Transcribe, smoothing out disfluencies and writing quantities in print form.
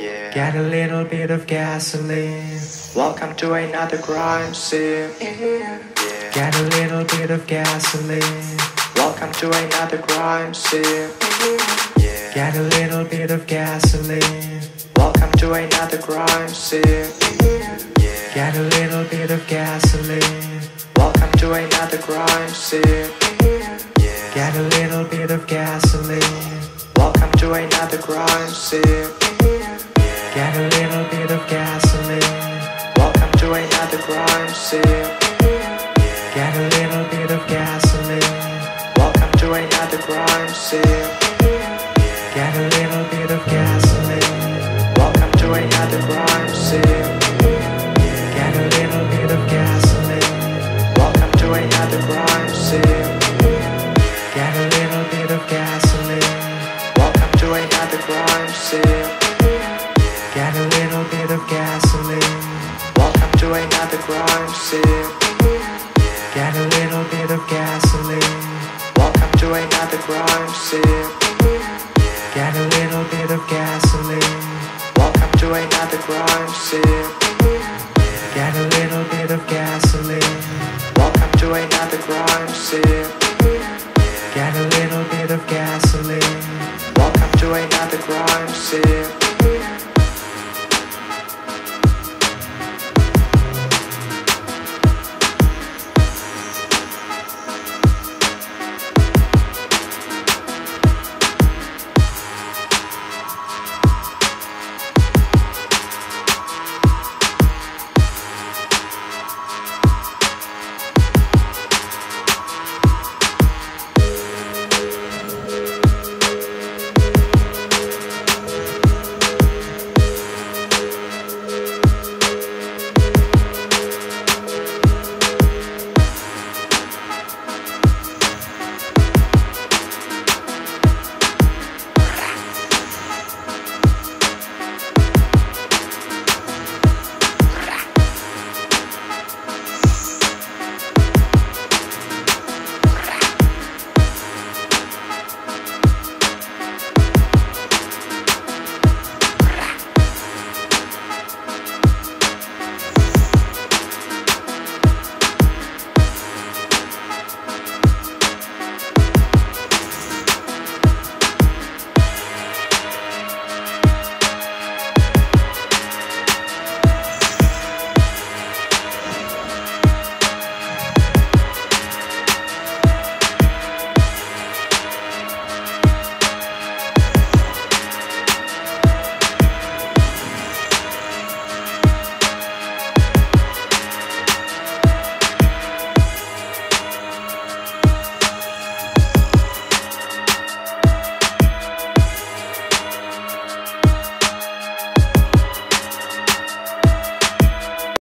Yeah. Get a little bit of gasoline. Welcome to another crime scene. Yeah. Get a little bit of gasoline. Welcome to another crime scene. Yeah. Get a little bit of gasoline. Welcome to another crime scene. Yeah. Get a little bit of gasoline. Welcome to another crime scene. Yeah. Get a little bit of gasoline. Welcome to another crime scene. Get a little bit of gasoline. Welcome to another crime scene. Get a little bit of gasoline. Welcome to another crime scene. Get a little bit of gasoline. Welcome to another crime scene. Get a little bit of gasoline. Welcome to another crime scene. Get a little bit of gasoline. Welcome to another crime scene. Get a little bit of gasoline. Welcome to another crime scene. Get a little bit of gasoline. Welcome to another crime scene. Get a little bit of gasoline. Welcome to another crime scene. Get a little bit of gasoline. Welcome to another crime scene. Get a little bit of gasoline. Welcome to another crime scene.